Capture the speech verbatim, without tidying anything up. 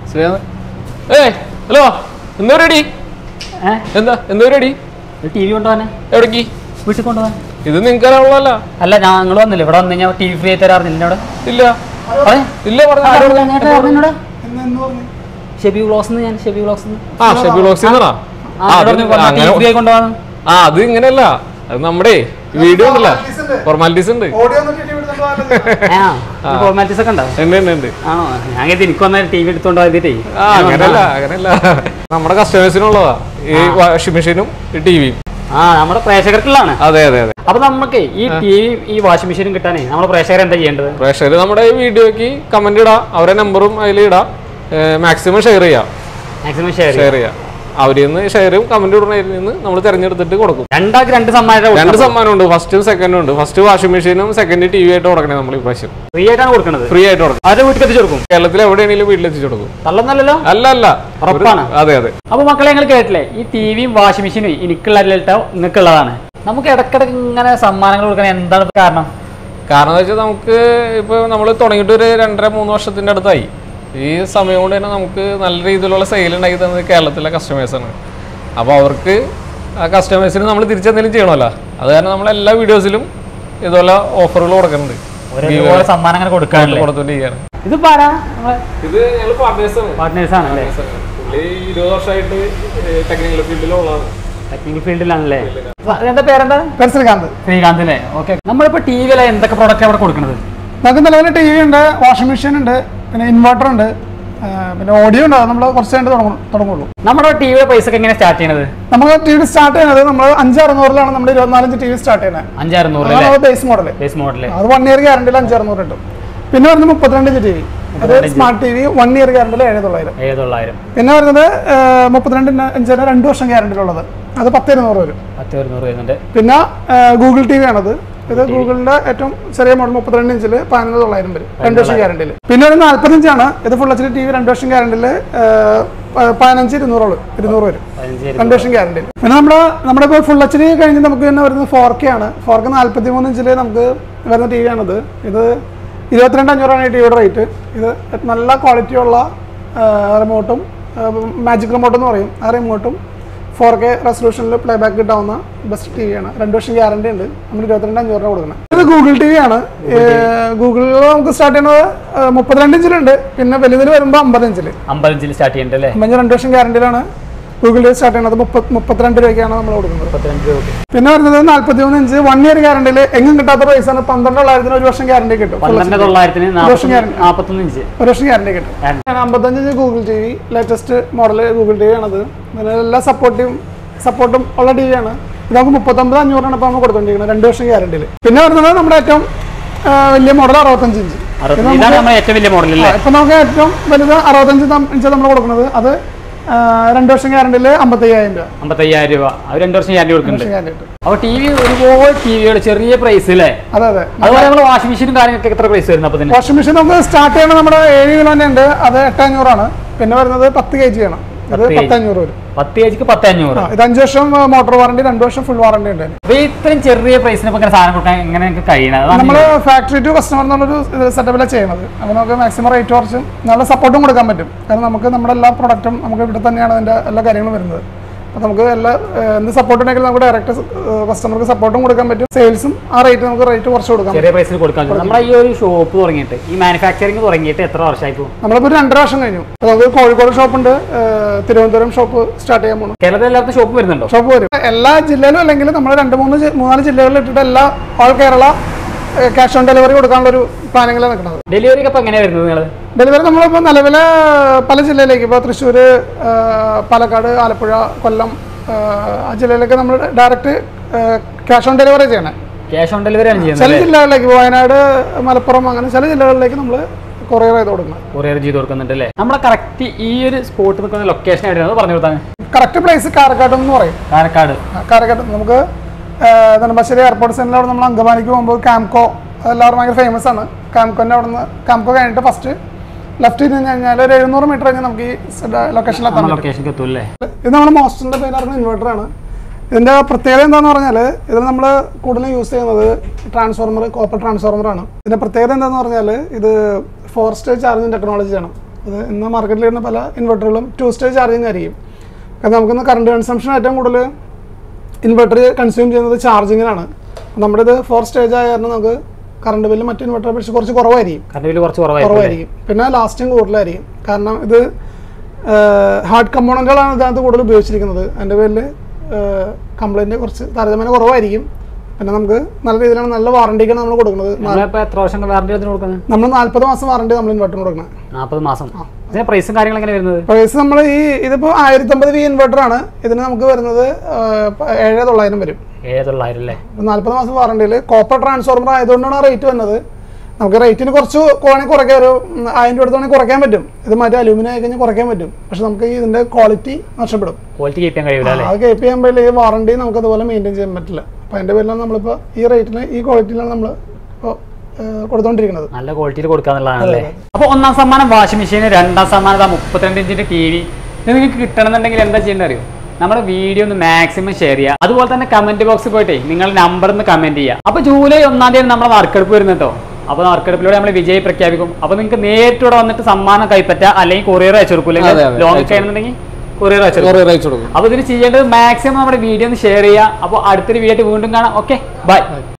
ഏയ് ഹലോ, എന്താ പരിപാടി? എന്താ എന്താ പരിപാടി? ടി വി കൊണ്ടുപോകാൻ. എവിടേക്ക്? വീട്ടിൽ കൊണ്ടുപോകാൻ. ഇത് നിങ്ങൾക്ക് അറിയാവുള്ളതല്ല. അല്ല, ഞങ്ങൾ വന്നില്ല. ഇവിടെ വന്നു കഴിഞ്ഞാൽ ടി വി ഫ്രീ ആയി തരാറില്ല. എന്നോട് ഇല്ല ഇല്ല എന്നോട് ഷെബി വ്ളോഗ്സ്. ഞാൻ ഷെബി വ്ളോഗ്സ്. ആ ഷെബി വ്ളോഗ്സ് കൊണ്ടുപോകാൻ. ആ അത് ഇങ്ങനെയല്ല, അത് നമ്മുടെ വീഡിയോ ഉണ്ടല്ലോ, ഫോർമാലിറ്റീസ് ഉണ്ട്. ഫോർമാലിറ്റീസ് ഒക്കെ ഉണ്ടോ? ആണോ? ഞാൻ എനിക്ക് വന്ന ടി വി എടുത്തോണ്ട് പോയതേ. അങ്ങനെയല്ല അങ്ങനെയല്ല നമ്മുടെ കസ്റ്റമേഴ്സിനുള്ളതാ ഈ വാഷിംഗ് മെഷീനും ടി വിയും. ആ നമ്മുടെ പ്രേക്ഷകർക്കുള്ളതാണ്. അതെ അതെ അതെ. അപ്പൊ നമുക്ക് ഈ ടി വി ഈ വാഷിംഗ് മെഷീനും കിട്ടാനേ നമ്മുടെ പ്രേക്ഷകർ എന്താ ചെയ്യേണ്ടത്? പ്രേക്ഷകർ നമ്മുടെ ഈ വീഡിയോക്ക് കമന്റ് ഇടാം, അവരെ നമ്പറും അതിൽ ഇടാം, മാക്സിമം ഷെയർ ചെയ്യാം. മാക്സിമം ഷെയർ ഷെയർ ചെയ്യാം. അവരിൽ നിന്ന് ഷെയറും കമന്റ് ഇടുന്നതിൽ നിന്ന് നമ്മൾ തിരഞ്ഞെടുത്തിട്ട് കൊടുക്കും. രണ്ടാൾക്ക് രണ്ട് സമ്മാനം രണ്ട് സമ്മാനം ഉണ്ട്. ഫസ്റ്റും സെക്കൻഡും ഉണ്ട്. ഫസ്റ്റ് വാഷിംഗ് മെഷീനും സെക്കൻഡ് ടി വി ആയിട്ട് കൊടുക്കണേ. നമ്മൾ ഈ പ്രാവശ്യം ഫ്രീ ആയിട്ടാണ് കൊടുക്കുന്നത്. ഫ്രീ ആയിട്ട് കൊടുക്കും. അവരുടെ വീട്ടിൽ എത്തിച്ചു കൊടുക്കും. കേരളത്തിൽ എവിടെയാണെങ്കിലും വീട്ടിലെത്തിച്ചു കൊടുക്കും. തള്ളന്നല്ലോ? അല്ല അല്ല, ഉറപ്പാണ്. അതെ അതെ. അപ്പൊ മക്കളെ, നിങ്ങൾ കേട്ടില്ലേ? ഈ ടി വിയും വാഷിംഗ് മെഷീനും എനിക്കുള്ളതല്ലോ, നിങ്ങൾക്കുള്ളതാണ്. നമുക്ക് ഇടക്കിടക്ക് ഇങ്ങനെ സമ്മാനങ്ങൾ കൊടുക്കാൻ എന്താണ് കാരണം? കാരണം എന്ന് വെച്ചാൽ നമുക്ക് ഇപ്പൊ നമ്മൾ തുടങ്ങിയിട്ട് ഒരു രണ്ടര മൂന്ന് വർഷത്തിന്റെ അടുത്തായി. ഈ സമയം കൊണ്ട് തന്നെ നമുക്ക് നല്ല രീതിയിലുള്ള സെയിൽ ഉണ്ടാക്കി തന്നത് കേരളത്തിലെ കസ്റ്റമേഴ്സാണ്. അപ്പോൾ അവർക്ക് ആ കസ്റ്റമേഴ്സിന് നമ്മൾ തിരിച്ചെന്തെങ്കിലും ചെയ്യണമല്ലോ. അത് കാരണം നമ്മൾ എല്ലാ വീഡിയോസിലും ഇതുപോലെ ഓഫറുകൾ കൊടുക്കുന്നുണ്ട്, സമ്മാനങ്ങൾ കൊടുത്തോണ്ടിരിക്കുകയാണ്. ഇത് ഇത് ഞങ്ങൾ പാർട്ട്നേഴ്സാണ്. പാർട്ട്നേഴ്സാണ് അല്ലേ? ഇരുപത് വർഷമായിട്ട് ടെക്നിക്കൽ ഫീൽഡിലുള്ളതാണ്. ടെക്നിക്കൽ ഫീൽഡിലാണല്ലേ? എന്താ പേരെന്താ? ശ്രീകാന്ത്. ശ്രീകാന്ത് അല്ലേ? ഓക്കെ. നമ്മളിപ്പോ ടി വിയിലെ എന്തൊക്കെ പ്രോഡക്റ്റ് അവിടെ കൊടുക്കുന്നത്? നമുക്ക് നിലവിൽ ടി വി ഉണ്ട്, വാഷിംഗ് മെഷീൻ ഉണ്ട്, പിന്നെ ഇൻവെർട്ടർ ഉണ്ട്, പിന്നെ ഓഡിയോ ഉണ്ട്. നമ്മൾ കുറച്ച് കഴിഞ്ഞ് തുടങ്ങുള്ളൂ. നമ്മുടെ ടി വിയുടെ പൈസ എങ്ങനെ സ്റ്റാർട്ട് ചെയ്യണത്? നമുക്ക് ടി വി സ്റ്റാർട്ട് ചെയ്യുന്നത് നമ്മൾ അഞ്ചറുന്നൂറിലാണ് നമ്മൾ ഇരുപത്തിനാലഞ്ച് ടി വി സ്റ്റാർട്ട് ചെയ്യുന്നത്. അഞ്ചറുന്നൂറ് ബേസ് മോഡൽ. ബേസ് മോഡൽ അത് വൺ ഇയർ ഗ്യാരണ്ടിയിൽ അഞ്ചറുന്നൂറ് കിട്ടും. പിന്നെ വരുന്നത് മുപ്പത്തിരണ്ട് ഇഞ്ച് ടി വി, അത് smart T V one year ഗ്യാരണ്ടിയിൽ ഏഴ് തൊള്ളായിരം. ഏഴ് തൊള്ളായിരം. പിന്നെ വരുന്നത് മുപ്പത്തിരണ്ട് ഇഞ്ചിന് രണ്ട് വർഷം ഗ്യാരണ്ടിയിലുള്ളത്, അത് പത്ത് ഇരുന്നൂറ് വരും. പത്ത് ഇരുന്നൂറ് വരുന്നുണ്ട്. പിന്നെ ഗൂഗിൾ ടി വി ആണത്. ഇത് ഗൂഗിളിന്റെ ഏറ്റവും ചെറിയ മോഡൽ മുപ്പത്തിരണ്ട് ഇഞ്ചിൽ പതിനൊന്ന് തൊള്ളായിരം വരും, രണ്ട് വർഷം ഗ്യാരണ്ടിയിൽ. പിന്നെ ഒരു നാല്പത്തി ഇഞ്ചാണ്, ഇത് full H D T V രണ്ട് വർഷം ഗ്യാരണ്ടിയിൽ പതിനഞ്ച് ഇരുന്നൂറോള് ഇരുന്നൂറ് വരും, രണ്ട് വർഷം ഗ്യാരണ്ടിയിൽ. പിന്നെ നമ്മുടെ നമ്മുടെ ഇപ്പോൾ ഫുൾ എച്ച് ഡി കഴിഞ്ഞ് നമുക്ക് തന്നെ വരുന്നത് ഫോർ കെ ആണ്. ഫോർ കെ നാല്പത്തി മൂന്ന് ഇഞ്ചിൽ നമുക്ക് വരുന്ന ടി വി ആണിത്. ഇത് ഇരുപത്തിരണ്ട് അഞ്ഞൂറാണ് ഈ ടി വിയുടെ റേറ്റ്. ഇത് നല്ല ക്വാളിറ്റിയുള്ള റിമോട്ടും മാജിക് റിമോട്ട് എന്ന് പറയും. ആ റിമോട്ടും ഫോർ കെ റെസൊല്യൂഷനിൽ പ്ലേ ബാക്ക് കിട്ടാവുന്ന ബെസ്റ്റ് ടി വി ആണ്. രണ്ട് വർഷം ഗ്യാരണ്ടി ഉണ്ട്. നമ്മൾ ഇരുപത്തിരണ്ട് അഞ്ഞൂറ് രൂപ കൊടുക്കണം. ഇത് ഗൂഗിൾ ടി വി ആണ്. ഗൂഗിളിൽ നമുക്ക് സ്റ്റാർട്ട് ചെയ്യുന്നത് മുപ്പത്തിരണ്ട് ഇഞ്ചിലുണ്ട്. പിന്നെ വലുതിൽ വരുമ്പോൾ അമ്പത് ഇഞ്ചിൽ അമ്പത് ഇഞ്ചിൽ സ്റ്റാർട്ട് ചെയ്യുന്നുണ്ട് അല്ലേ? അമ്പത് രണ്ട് വർഷം ഗ്യാരണ്ടിയിലാണ് ഗൂഗിൾ ടി വി സ്റ്റാർട്ട് ചെയ്യുന്നത്. മുപ്പത്തി മുപ്പത്തിരണ്ട് രൂപയ്ക്കാണ് നമ്മൾ കൊടുക്കുന്നത്. മുപ്പത്തിരണ്ട് രൂപ. പിന്നെ വരുന്നത് നാല്പത്തി മൂന്ന് ഇഞ്ച് വൺ ഇയർ ഗ്യാരണ്ടിയിൽ എങ്ങും കിട്ടാത്ത പ്രൈസാണ്. പന്ത്രണ്ട് തൊള്ളായിരത്തിന് ഒരു വർഷം ഗ്യാരണ്ടി കിട്ടും. പന്ത്രണ്ട് തൊള്ളായിരത്തിന് നാൽപ്പത്തൊന്ന് ഇഞ്ച് ഒരു വർഷം ഗ്യാരണ്ടി കിട്ടും. അമ്പത്തഞ്ച് inch Google T V latest model Google T V ആണത്. പിന്നെ എല്ലാ സപ്പോർട്ടും സപ്പോർട്ടും ഉള്ള ടി വി ആണ്. ഇത് നമുക്ക് മുപ്പത്തൊമ്പത് അഞ്ഞൂറാണ് ഇപ്പോൾ നമ്മൾ കൊടുത്തോണ്ടിരിക്കുന്നത്, രണ്ട് വർഷം ഗ്യാരണ്ടിയിൽ. പിന്നെ വരുന്നത് നമ്മുടെ ഏറ്റവും വലിയ മോഡൽ അറുപത്തഞ്ച് ഇഞ്ച്. ഏറ്റവും വലിയ മോഡൽ ഇപ്പൊ നമുക്ക് ഏറ്റവും വലുത് അറുപത്തഞ്ച് ഇഞ്ച് നമ്മൾ കൊടുക്കുന്നത്. അത് രണ്ട് വർഷം ഗ്യാരണ്ടിയിൽ അമ്പത്തയ്യായിരം രൂപ. അമ്പത്തയ്യായിരം രൂപ അവർ രണ്ട് വർഷം ഗ്യാരണ്ടി കൊടുക്കുന്നുണ്ട്. അപ്പൊ ടി വി ഒരുപാട് ടി വിയുടെ ചെറിയ പ്രൈസ് അല്ലേ? അതെ അതെ. അതുപോലെ നമ്മൾ വാഷിംഗ് മെഷീനും കാര്യങ്ങളൊക്കെ എത്ര പ്രൈസ് വരുന്നത്? അപ്പൊ വാഷിംഗ് മെഷീൻ നമുക്ക് സ്റ്റാർട്ട് ചെയ്യണം നമ്മുടെ ഏഴ് കിലോ തന്നെ ഉണ്ട്, അത് എട്ട് അഞ്ഞൂറാണ്. പിന്നെ വരുന്നത് പത്ത് കെ ജി ആണ്, അത് പത്ത് അഞ്ഞൂറ് വരും. പത്ത് കെ ജിക്ക് പത്ത് അഞ്ഞൂറ്. ഇത് അഞ്ച് വർഷം മോട്ടോർ വാറണ്ടി, രണ്ട് വർഷം ഫുൾ വാറണ്ടി ഉണ്ട്. അപ്പൊ ഇത്രയും ചെറിയ പ്രൈസിന് ഇങ്ങനെ സാധനം കൊടുക്കാൻ എങ്ങനെ കഴിയുന്നത്? നമ്മള് ഫാക്ടറി ടു കസ്റ്റമർ എന്നുള്ളൊരു സെറ്റപ്പിലാണ് ചെയ്യുന്നത്. അപ്പോൾ നമുക്ക് മാക്സിമം റേറ്റ് കുറച്ചും നല്ല സപ്പോർട്ടും കൊടുക്കാൻ പറ്റും. കാരണം നമുക്ക് നമ്മുടെ എല്ലാ പ്രൊഡക്റ്റും നമുക്ക് ഇവിടെ തന്നെയാണ് അതിന്റെ എല്ലാ കാര്യങ്ങളും വരുന്നത്. അപ്പോൾ നമുക്ക് എല്ലാ എന്ത് സപ്പോർട്ട് ഉണ്ടെങ്കിലും നമുക്ക് ഡയറക്റ്റ് കസ്റ്റമർക്ക് സപ്പോർട്ടും കൊടുക്കാൻ പറ്റും. സെയിൽസും ആ റേറ്റ് നമുക്ക് റേറ്റ് കുറച്ച് കൊടുക്കാം, ചെറിയ പ്രൈസിൽ കൊടുക്കാൻ പറ്റും. നമ്മുടെ ഈ ഒരു ഷോപ്പ് തുടങ്ങിയിട്ട് ഈ മാനുഫാക്ചറിങ് തുടങ്ങിയിട്ട് എത്ര വർഷമായി? നമ്മളിപ്പോൾ രണ്ടര വർഷം കഴിഞ്ഞു. നമുക്ക് കോഴിക്കോട് ഷോപ്പുണ്ട്, തിരുവനന്തപുരം ഷോപ്പ് സ്റ്റാർട്ട് ചെയ്യാൻ പോകുന്നു. കേരളത്തിൽ എല്ലാവർക്കും ഷോപ്പ് വരുന്നുണ്ടോ? ഷോപ്പ് വരും എല്ലാ ജില്ലയിലും, അല്ലെങ്കിൽ നമ്മൾ രണ്ട് മൂന്ന് മൂന്നാല് ജില്ലകളിൽ ഇട്ടിട്ട് എല്ലാ all Kerala cash on delivery കൊടുക്കാനുള്ള ഒരു പ്ലാനിങ്ങിലാണ് നിൽക്കുന്നത്. ഡെലിവറി ഒക്കെ എങ്ങനെയാണ് വരുന്നത്? നിങ്ങൾ ഡെലിവറി നമ്മളിപ്പോൾ നിലവിലെ പല ജില്ലയിലേക്ക്, ഇപ്പോൾ തൃശ്ശൂർ, പാലക്കാട്, ആലപ്പുഴ, കൊല്ലം ആ ജില്ലയിലേക്ക് നമ്മൾ ഡയറക്റ്റ് ക്യാഷ് ഓൺ ഡെലിവറി ചെയ്യണം. ക്യാഷ് ഓൺ ഡെലിവറി ആണ് ചെയ്യുന്നത്. ചില ജില്ലകളിലേക്ക്, വയനാട്, മലപ്പുറം, അങ്ങനെ ചില ജില്ലകളിലേക്ക് നമ്മൾ കൊറിയർ ചെയ്ത് കൊടുക്കണം. കൊറിയർ ചെയ്ത് കൊടുക്കുന്നുണ്ട് അല്ലേ? നമ്മുടെ കറക്റ്റ് ഈ ഒരു സ്പോട്ട് നിൽക്കുന്ന ലൊക്കേഷൻ ആയിട്ട് പറഞ്ഞു കൊടുത്താൽ കറക്റ്റ് പ്ലേസ് കാരക്കാട് എന്ന് പറയും. കാരക്കാട് കാരക്കാട് നമുക്ക് നെടുമ്പാശ്ശേരി എയർപോർട്ട് സെന്ററിൽ അവിടെ നമ്മൾ അങ്കമാലിക്ക് പോകുമ്പോൾ കാംകോ അതെല്ലാവരും ഭയങ്കര ഫേമസ് ആണ്. കാംകോൻ്റെ അവിടെ നിന്ന് കാംകോ കഴിഞ്ഞിട്ട് ഫസ്റ്റ് ലെഫ്റ്റ് ചെയ്ത് കഴിഞ്ഞാൽ ഒരു എഴുന്നൂറ് മീറ്റർ കഴിഞ്ഞാൽ നമുക്ക് ഈ ലൊക്കേഷനിലെത്താൻ പറ്റും. ഇത് നമ്മുടെ മോസ്റ്ററിന്റെ പേരാണ്, ഇൻവെർട്ടർ ആണ്. ഇതിന്റെ പ്രത്യേകത എന്താണെന്ന് പറഞ്ഞാൽ ഇതിൽ നമ്മൾ കൂടുതലും യൂസ് ചെയ്യുന്നത് ട്രാൻസ്ഫോർമർ, കോപ്പർ ട്രാൻസ്ഫോർമർ ആണ്. ഇതിന്റെ പ്രത്യേകത എന്താണെന്ന് പറഞ്ഞാൽ ഇത് ഫോർ സ്റ്റേജ് ചാർജിങ് ടെക്നോളജിയാണ്. അത് ഇന്ന് മാർക്കറ്റിൽ വരുന്ന പല ഇൻവെർട്ടറുകളും ടു സ്റ്റേജ് ചാർജിങ് ആയിരിക്കും. കാരണം നമുക്കിന്ന് കറണ്ട് കൺസംഷൻ ഏറ്റവും കൂടുതൽ ഇൻവെർട്ടർ കൺസ്യൂം ചെയ്യുന്നത് ചാർജിങ്ങിനാണ്. നമ്മുടെ ഇത് ഫോർ സ്റ്റേജ് ആയ കാരണം നമുക്ക് കറണ്ട് ബില്ല് മറ്റു ഇൻവെർട്ടറെ അപേക്ഷിച്ച് കുറച്ച് കുറവായിരിക്കും കറണ്ട് ബില്ല് കുറച്ച് കുറവായിരിക്കും പിന്നെ ലാസ്റ്റിംഗ് കൂടുതലായിരിക്കും. കാരണം ഇത് ഹാർഡ് കമ്പോണന്റുകളാണ് ഇതിനകത്ത് കൂടുതൽ ഉപയോഗിച്ചിരിക്കുന്നത്. അതിൻ്റെ പേരിൽ കംപ്ലൈൻറ്റ് കുറച്ച് താരതമ്യേന കുറവായിരിക്കും. പിന്നെ നമുക്ക് നല്ല രീതിയിലാണ് നല്ല വാറണ്ടിക്കാണ് നമ്മൾ കൊടുക്കുന്നത്. എത്ര വർഷം വാറണ്ടി കൊടുക്കുന്നത്? നമ്മൾ നാല്പത് മാസം വാറണ്ടി നമ്മൾ ഇൻവെർട്ടറിന് കൊടുക്കുന്നത്. നാൽപ്പത് മാസം. പ്രൈസും കാര്യങ്ങളും എങ്ങനെ വരുന്നത്? പ്രൈസ് നമ്മൾ ഈ ഇതിപ്പോൾ ആയിരത്തി അമ്പത് വി ഇൻവെർട്ടർ ആണ്. ഇതിന് നമുക്ക് വരുന്നത് ഏഴ് തൊള്ളായിരം വരും. ഏഴ് തൊള്ളായിരം അല്ലേ? നാല്പത് മാസം വാറണ്ടിയിൽ കോപ്പർ ട്രാൻസ്ഫോർമർ ആയതുകൊണ്ടാണ് റേറ്റ് വന്നത്. നമുക്ക് റേറ്റിന് കുറച്ച് വേണമെങ്കിൽ കുറയ്ക്കാൻ ഒരു ആയിരം രൂപ എടുത്താണെങ്കിൽ കുറയ്ക്കാൻ പറ്റും. ഇത് മറ്റേ അലൂമിനിയം ആയി കഴിഞ്ഞാൽ കുറയ്ക്കാൻ പറ്റും. പക്ഷെ നമുക്ക് ഇതിന്റെ ക്വാളിറ്റി നഷ്ടപ്പെടും. ക്വാളിറ്റി കീപ്പ് ചെയ്യാൻ കഴിയില്ല. അത് കീപ്പ് ചെയ്യാൻ പറ്റില്ല. ഈ വാറണ്ടി നമുക്ക് അതുപോലെ മെയിൻറ്റെയിൻ ചെയ്യാൻ പറ്റില്ല. അപ്പം അതിന്റെ പേരിലാണ് നമ്മളിപ്പോൾ ഈ റേറ്റിന് ഈ ക്വാളിറ്റിയിലാണ് നമ്മൾ ഇപ്പോൾ കൊടുത്തോണ്ടിരിക്കുന്നത്. നല്ല ക്വാളിറ്റിയിൽ കൊടുക്കാന്നുള്ളതാണല്ലേ. അപ്പോൾ ഒന്നാം സമ്മാനം വാഷിംഗ് മെഷീൻ, രണ്ടാം സമ്മാനം മുപ്പത്തിരണ്ട് ഇഞ്ചിന്റെ ടി വി. ഇത് നിങ്ങൾക്ക് കിട്ടണമെന്നുണ്ടെങ്കിൽ എന്താ ചെയ്യേണ്ടത് അറിയോ? നമ്മുടെ വീഡിയോ ഒന്ന് മാക്സിമം ഷെയർ ചെയ്യുക. അതുപോലെ തന്നെ കമന്റ് ബോക്സിൽ പോയിട്ട് നിങ്ങൾ നമ്പർ ഒന്ന് കമന്റ് ചെയ്യുക. അപ്പോൾ ജൂലൈ ഒന്നാം തീയതി നമ്മുടെ നറുക്കെടുപ്പ് വരുന്നുണ്ടോ? അപ്പോൾ നറുക്കെടുപ്പിലൂടെ നമ്മൾ വിജയി പ്രഖ്യാപിക്കും. അപ്പോൾ നിങ്ങൾക്ക് നേരിട്ടൂടെ വന്നിട്ട് സമ്മാനം കൈപ്പറ്റാം, അല്ലെങ്കിൽ കൊറിയർ അയച്ചു കൊടുക്കും. ലോങ് ഒക്കെ ആണെന്നുണ്ടെങ്കിൽ കൊറിയർ അയച്ചു കൊടുക്കും. അപ്പോൾ ഇതിന് ചെയ്യേണ്ടത് മാക്സിമം നമ്മുടെ വീഡിയോ ഒന്ന് ഷെയർ ചെയ്യുക. അപ്പോൾ അടുത്തൊരു വീഡിയോ വീണ്ടും കാണാം. Okay, by.